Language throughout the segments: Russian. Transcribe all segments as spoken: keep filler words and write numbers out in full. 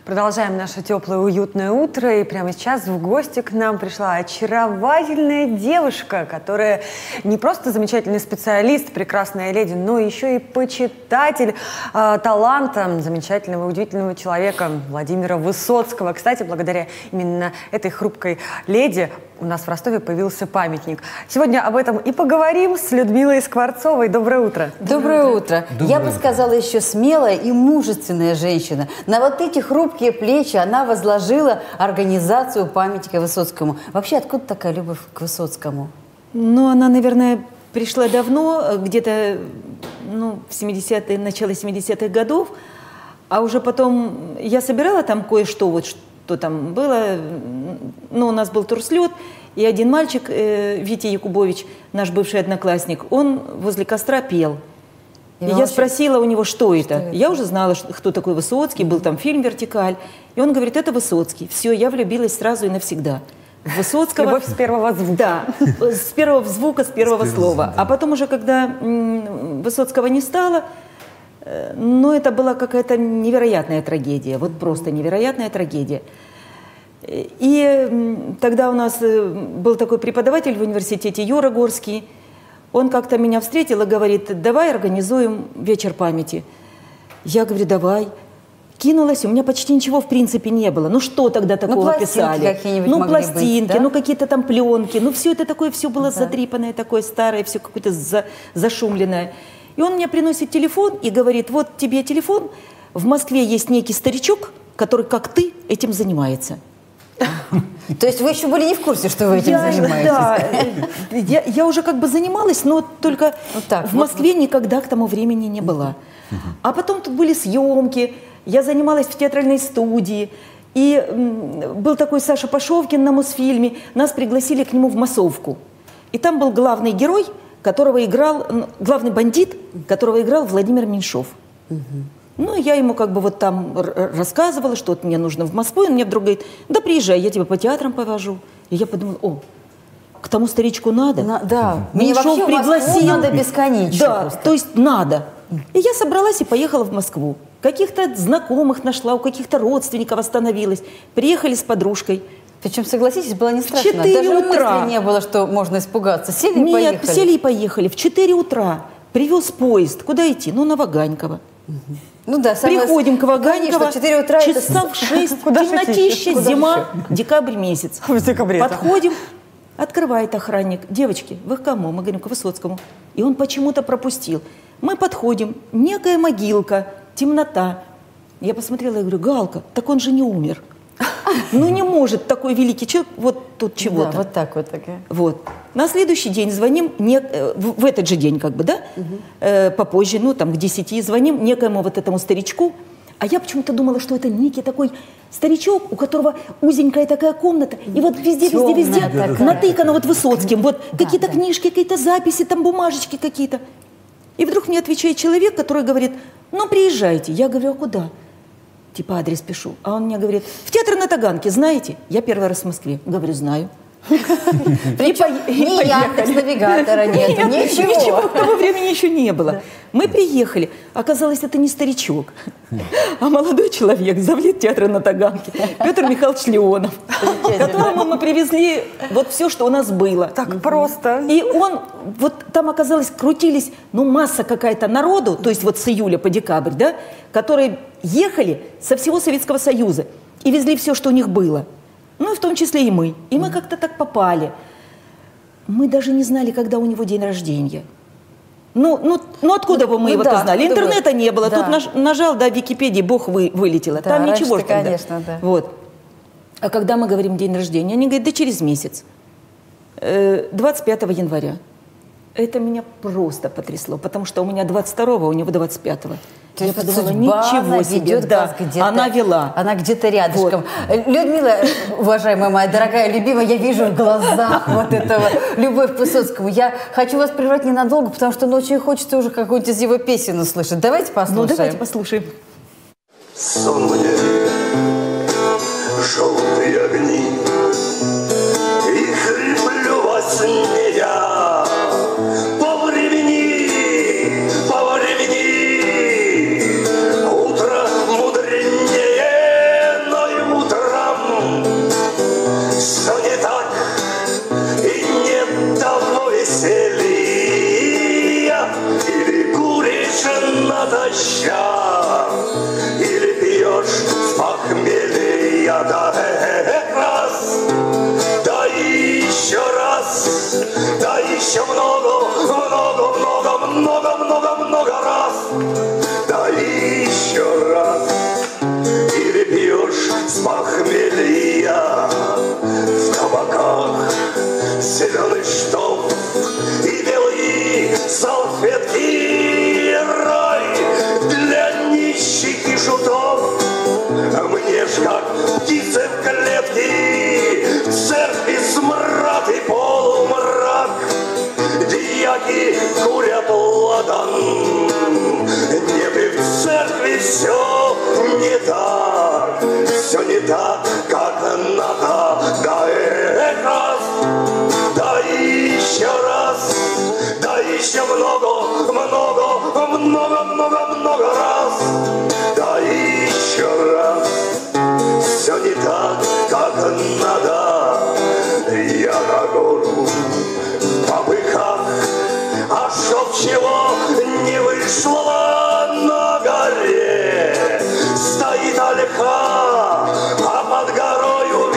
Продолжаем наше теплое, уютное утро. И прямо сейчас в гости к нам пришла очаровательная девушка, которая не просто замечательный специалист, прекрасная леди, но еще и почитатель э, таланта замечательного, удивительного человека Владимира Высоцкого. Кстати, благодаря именно этой хрупкой леди у нас в Ростове появился памятник. Сегодня об этом и поговорим с Людмилой Скворцовой. Доброе утро. Доброе утро. Доброе Я бы утро. сказала, еще смелая и мужественная женщина. На вот эти хрупкие плечи она возложила организацию памятника Высоцкому. Вообще, откуда такая любовь к Высоцкому? Ну, она, наверное, пришла давно, где-то ну, в семидесятые, начало семидесятых годов, а уже потом я собирала там кое-что, вот что там было. Ну, у нас был турслет, и один мальчик, э, Витя Якубович, наш бывший одноклассник, он возле костра пел. И, и я очень... спросила у него, что, что это? это. Я уже знала, кто такой Высоцкий, был там фильм «Вертикаль». И он говорит, это Высоцкий. Все, я влюбилась сразу и навсегда. Высоцкого. Любовь с первого звука. Да, с первого звука, с первого с слова. Да. А потом уже, когда м, Высоцкого не стало, э, ну, это была какая-то невероятная трагедия. Вот просто невероятная трагедия. И тогда у нас был такой преподаватель в университете Юра Горский. Он как-то меня встретил и говорит, давай организуем вечер памяти. Я говорю, давай. Кинулась, у меня почти ничего в принципе не было. Ну что тогда такого ну, писали? Ну пластинки, быть, да? ну какие-то там пленки. Ну все это такое, все было да. задрипанное, такое старое, все какое-то за, зашумленное. И он мне приносит телефон и говорит, вот тебе телефон, в Москве есть некий старичок, который, как ты, этим занимается. То есть вы еще были не в курсе, что вы этим я, занимаетесь? Да, я, я уже как бы занималась, но только вот так, в Москве вот. Никогда к тому времени не была. А потом тут были съемки, я занималась в театральной студии, и м, был такой Саша Пашовкин на Мосфильме, нас пригласили к нему в массовку. И там был главный герой, которого играл, главный бандит, которого играл Владимир Меньшов. Угу. Ну, я ему как бы вот там рассказывала, что вот мне нужно в Москву, и он мне вдруг говорит, да приезжай, я тебя по театрам повожу. И я подумала, о, к тому старичку надо. На, да, мне вообще пригласил. Надо бесконечно. Да, просто. То есть надо. И я собралась и поехала в Москву. Каких-то знакомых нашла, у каких-то родственников остановилась. Приехали с подружкой. Причем, согласитесь, было не страшно. В четыре утра. Мысли не было, что можно испугаться. Сели и Нет, поехали. Нет, сели и поехали. В четыре утра привез поезд. Куда идти? Ну, на Ваганьково. Ну да, приходим к Ваганьково, конечно, четыре утра часов в шесть, темнотища, зима, декабрь месяц. В декабре. Подходим, открывает охранник. Девочки, вы к кому? Мы говорим, к Высоцкому. И он почему-то пропустил. Мы подходим, некая могилка, темнота. Я посмотрела и говорю, Галка, так он же не умер. Ну не может такой великий человек вот тут чего-то. Да, вот так вот. Такая. Вот. На следующий день звоним, не, в, в этот же день как бы, да, угу. э, попозже, ну там к десяти звоним некоему вот этому старичку. А я почему-то думала, что это некий такой старичок, у которого узенькая такая комната, и вот везде, везде, везде такая. натыкано вот Высоцким, вот да, какие-то да. книжки, какие-то записи, там бумажечки какие-то. И вдруг мне отвечает человек, который говорит, ну приезжайте. Я говорю, а куда? Типа адрес пишу. А он мне говорит, в театр на Таганке, знаете? Я первый раз в Москве. Говорю, знаю. Ни Яндекс.Навигатора нет, ничего. Ничего к тому времени еще не было. Мы приехали. Оказалось, это не старичок, а молодой человек, завлет театра на Таганке, Петр Михайлович Леонов, которому мы привезли вот все, что у нас было. Так просто. И он, вот там оказалось, крутились, ну, масса какая-то народу, то есть вот с июля по декабрь, да, которые ехали со всего Советского Союза и везли все, что у них было. Ну, и в том числе и мы. И мы как-то так попали. Мы даже не знали, когда у него день рождения. Ну, ну, ну откуда бы мы ну, его-то да, знали? Интернета бы... не было. Да. Тут наж, нажал, да, в Википедии, бог вы, вылетело. Да, там ничего же тогда. Конечно, да. Вот. А когда мы говорим день рождения, они говорят, да через месяц. двадцать пятого января. Это меня просто потрясло, потому что у меня двадцать второго, а у него двадцать пятого. То я подумала, ничего себе. Да, она вела. Она где-то рядышком. Вот. Людмила, уважаемая моя дорогая, любимая, я вижу в глазах вот этого любовь к Высоцкому. Я хочу вас прервать ненадолго, потому что ну, очень хочется уже какую-нибудь из его песен услышать. Давайте послушаем. Ну, давайте послушаем. Сон мне, желтые огни, и хриплю во сне я. Утро мудренее еще много, много, много, много, много, много раз. Да еще раз. Или пьешь с похмелья в кабаках зеленый штоф и белые салфетки. Рай для нищих и шутов. Мне ж как птицы в клетке, в церкви смрад и полумрак. Дьяки курят ладан, небе в церкви все не так, все не так, как надо. Да эх раз, да еще раз, да еще много, много, много, много, много раз. Да еще раз, все не так, как надо. Я на гору попыхах, а чтоб чего не вышло на горе, стоит ольха, а под горою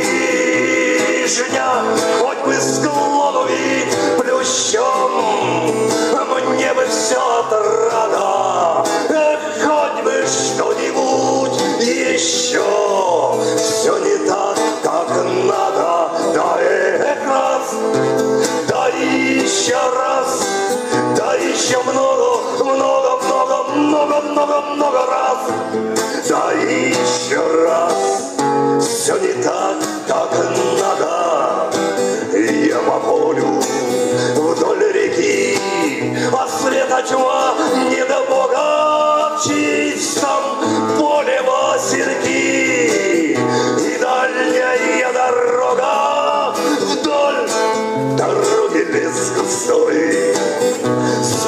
вишня, хоть бы склону вид плющом, мне бы все отрада, хоть бы что-нибудь еще, все не так, как надо. Да эх раз, да еще раз, да еще много, много, много, много, много, много раз. Да еще раз, все не так, как надо. Я по полю вдоль реки, а света тьма не до Бога в чистом поле васильки. И дальняя дорога вдоль дороги лес густой с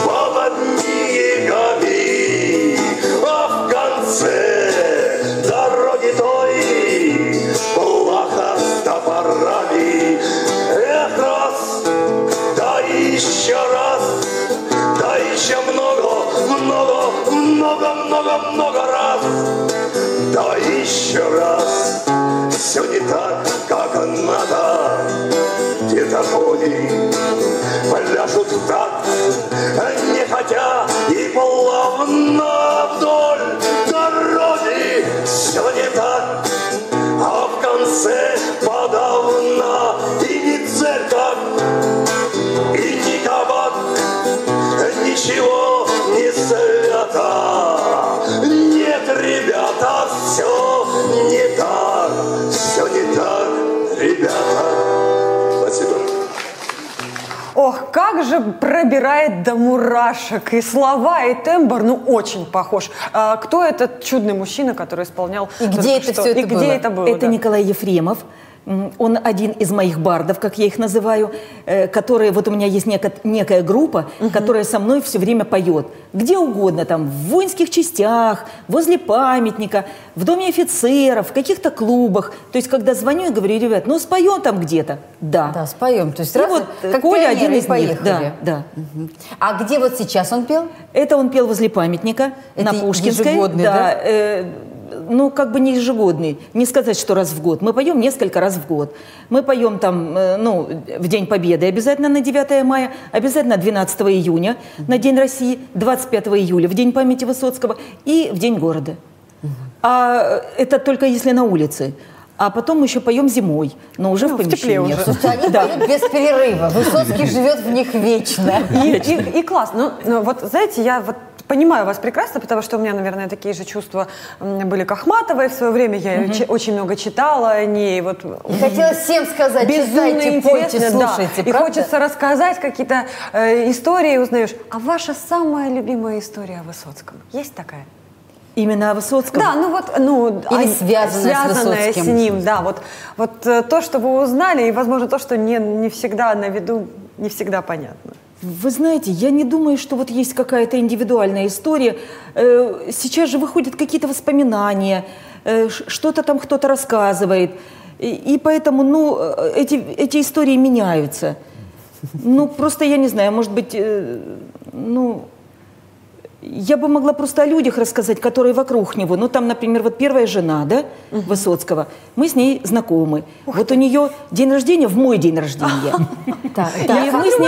поводниками, а в конце дороги той плаха с топорами. Эх раз, да еще раз, да еще много, много, много, много, много раз. Да еще раз, все не так, как надо. Где-то кони пляшут в такт, не хотя и плавно вдоль дороги. Все не так, а в конце подавно и не церковь, и не кабак, ничего не свято. Нет, ребята, все не так, все не так, ребята. Спасибо. Ох, как же пробирает до мурашек. И слова, и тембр, ну, очень похож. А кто этот чудный мужчина, который исполнял... И где это что? все это и было? Где это было? Это да. Николай Ефремов. М, Он один из моих бардов, как я их называю, э, которые, вот у меня есть неко- некая группа, которая со мной все время поет. Где угодно, там, в воинских частях, возле памятника, в доме офицеров, в каких-то клубах. То есть, когда звоню и говорю, ребят, ну споем там где-то. Да. Да, споем. То есть И раз, вот как Коля пионеры, один и из них. поехали. Да, да. Мгм. А где вот сейчас он пел? Это он пел возле памятника Это на Пушкинской. ежегодный, да? э, ну, как бы не ежегодный. Не сказать, что раз в год. Мы поем несколько раз в год. Мы поем там, э, ну, в День Победы обязательно на девятое мая, обязательно двенадцатого июня на День России, двадцать пятого июля в День памяти Высоцкого и в День города. А это только если на улице. А потом мы еще поем зимой, но уже Ну, в в тепле помещении. уже. Слушайте, они поют без перерыва. Высоцкий живет в них вечно. И, и- и классно. Ну, ну, вот, знаете, я вот понимаю вас прекрасно, потому что у меня, наверное, такие же чувства м, были к Ахматовой в свое время. Я её че- очень много читала о ней. Вот, Хотела всем сказать, безумно читайте, пойте, интересно, да. слушайте. И правда? хочется рассказать какие-то э, истории, узнаешь. А ваша самая любимая история о Высоцком? Есть такая? Именно о Высоцком. Да, ну вот, ну, Или а- связанная с связанная с, Высоцким. ним, да, вот, вот э, то, что вы узнали, и, возможно, то, что не, не всегда на виду, не всегда понятно. Вы знаете, я не думаю, что вот есть какая-то индивидуальная история. Э, Сейчас же выходят какие-то воспоминания, э, ш- что-то там кто-то рассказывает. И, и поэтому, ну, э, эти, эти истории меняются. Ну, просто я не знаю, может быть, э, ну, я бы могла просто о людях рассказать, которые вокруг него. Ну, там, например, вот первая жена, да, угу. Высоцкого, мы с ней знакомы. Ух вот ты. У нее день рождения в мой день рождения. Так, мы с ней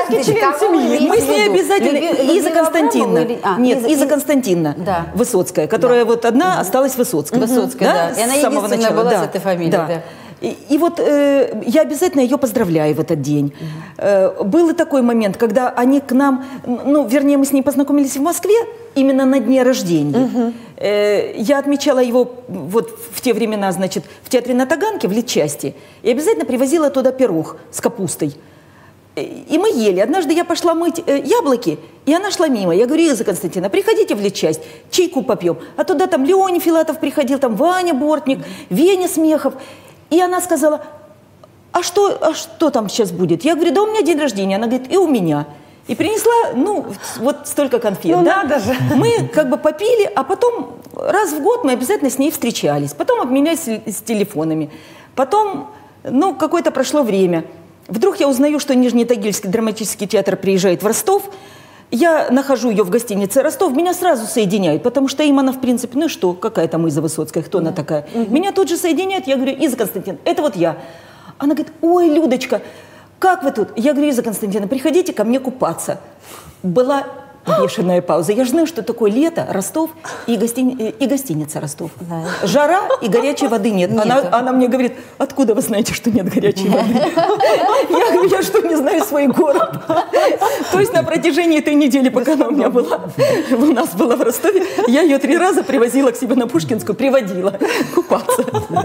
мы с ней обязательно... Иза Константиновна. Нет, Иза Константиновна Высоцкая, которая вот одна осталась Высоцкой. Высоцкая, да. И она единственная была с этой фамилией, да. И, и вот э, я обязательно ее поздравляю в этот день. Mm-hmm. э, был и такой момент, когда они к нам, ну, вернее, мы с ней познакомились в Москве именно на дне рождения. Mm-hmm. э, я отмечала его вот в те времена, значит, в театре на Таганке, в Литчасти, и обязательно привозила туда пирог с капустой. И мы ели. Однажды я пошла мыть э, яблоки, и она шла мимо. Я говорю: Иза Константиновна, приходите в Литчасть, чайку попьем. А туда там Леоний Филатов приходил, там Ваня Бортник, mm-hmm. Веня Смехов. И она сказала: а что, а что там сейчас будет? Я говорю: да у меня день рождения. Она говорит: и у меня. И принесла, ну, вот столько конфет. Ну, да? надо же. Мы как бы попили, а потом раз в год мы обязательно с ней встречались. Потом обменялись с телефонами. Потом, ну, какое-то прошло время. Вдруг я узнаю, что Нижнетагильский драматический театр приезжает в Ростов. Я нахожу ее в гостинице Ростов, меня сразу соединяют, потому что им она, в принципе, ну и что, какая там Иза Высоцкая, кто она такая? Mm-hmm. Меня тут же соединяют, я говорю: Иза Константиновна, это вот я. Она говорит: ой, Людочка, как вы тут? Я говорю: Иза Константиновна, приходите ко мне купаться. Была бешеная пауза. Я же знаю, что такое лето, Ростов и, гостини... и гостиница Ростов. Да. Жара и горячей воды нет. Она, она мне говорит: откуда вы знаете, что нет горячей воды? Я говорю: я что, не знаю свой город? То есть на протяжении этой недели, пока она у меня была, у нас была в Ростове, я ее три раза привозила к себе на Пушкинскую, приводила купаться.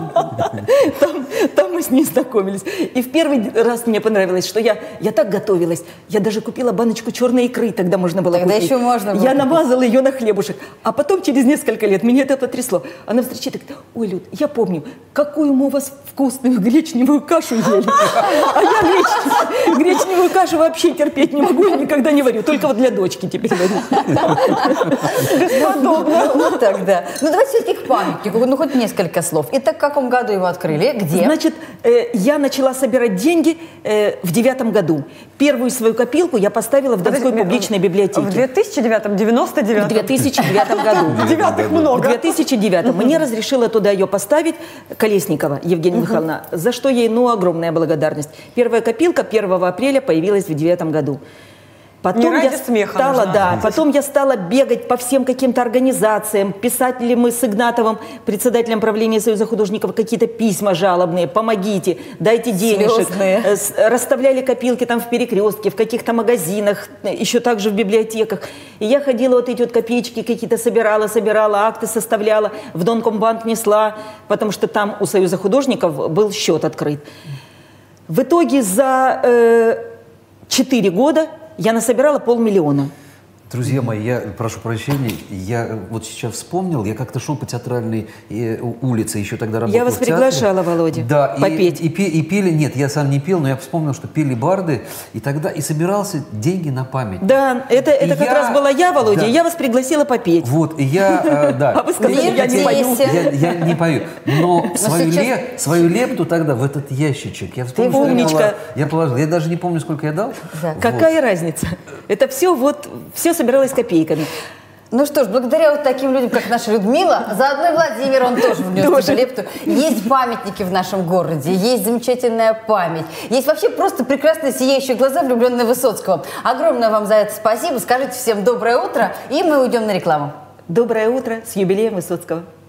Там, там мы с ней знакомились. И в первый раз мне понравилось, что я, я так готовилась. Я даже купила баночку черной икры, тогда можно было купить. Да еще можно было. Я намазала ее на хлебушек. А потом, через несколько лет, меня это потрясло. Она встречает и говорит: ой, Люд, я помню, какую мы у вас вкусную гречневую кашу ели. А я греч... гречневую кашу вообще терпеть не могу и никогда не варю. Только вот для дочки теперь варю. Бесподобно. Вот так, да. Ну, давайте все-таки к памятнику. Ну, хоть несколько слов. Итак, в каком году его открыли? Где? Значит, э, я начала собирать деньги э, в девятом году. Первую свою копилку я поставила в Донской публичной библиотеке. В две тысячи девятом, девяносто девятом. В две тысячи девятом году. Девятых много. В две тысячи девятом. Мне разрешила туда ее поставить Колесникова Евгения Михайловна, за что ей, ну, огромная благодарность. Первая копилка первого апреля появилась в девятом году. Потом я стала, да, потом я стала бегать по всем каким-то организациям, писать ли мы с Игнатовым, председателем правления Союза художников, какие-то письма жалобные: помогите, дайте денежек. Слезные. Расставляли копилки там в Перекрестке, в каких-то магазинах, еще также в библиотеках. И я ходила, вот эти вот копеечки какие-то собирала, собирала, акты составляла, в Донкомбанк несла, потому что там у Союза художников был счет открыт. В итоге за четыре э, года я насобирала полмиллиона. Друзья мои, я прошу прощения, я вот сейчас вспомнил, я как-то шел по театральной э, улице, еще тогда работал Я вас в театре. приглашала, Володя, да, попеть. И, и, и пели, нет, я сам не пел, но я вспомнил, что пели барды, и тогда и собирался деньги на память. Да, это, это как я, раз была я, Володя, да. и я вас пригласила попеть. Вот, и я, э, да. А вы сказали: я не пою. Я, я не пою, но свою, сейчас... леп, свою лепту тогда в этот ящичек я вспомнил, что я, положил, я положил. Я даже не помню, сколько я дал. Да. Вот. Какая разница? Это все вот, все собиралось копейками. Ну что ж, благодаря вот таким людям, как наша Людмила, заодно и Владимир, он тоже внес свою лепту. Есть памятники в нашем городе, есть замечательная память, есть вообще просто прекрасные сияющие глаза, влюбленные в Высоцкого. Огромное вам за это спасибо, скажите всем доброе утро, и мы уйдем на рекламу. Доброе утро с юбилеем Высоцкого.